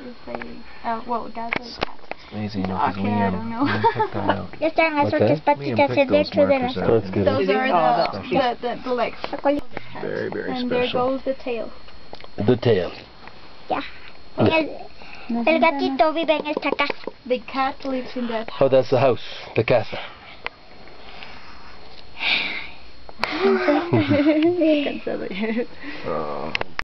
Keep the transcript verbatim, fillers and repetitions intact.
is a, uh, well, that's a cat. Amazing, you know, Okay, I don't know. Ya están las otras patitas dentro de las otras. That's good. Those are the, the, the, the legs. Very, very and special. there goes the tail. The tail. Ya. El, el gatito vive en esta casa. The cat lives in that house. Oh, that's the house, the casa. Cansado ya. Oh.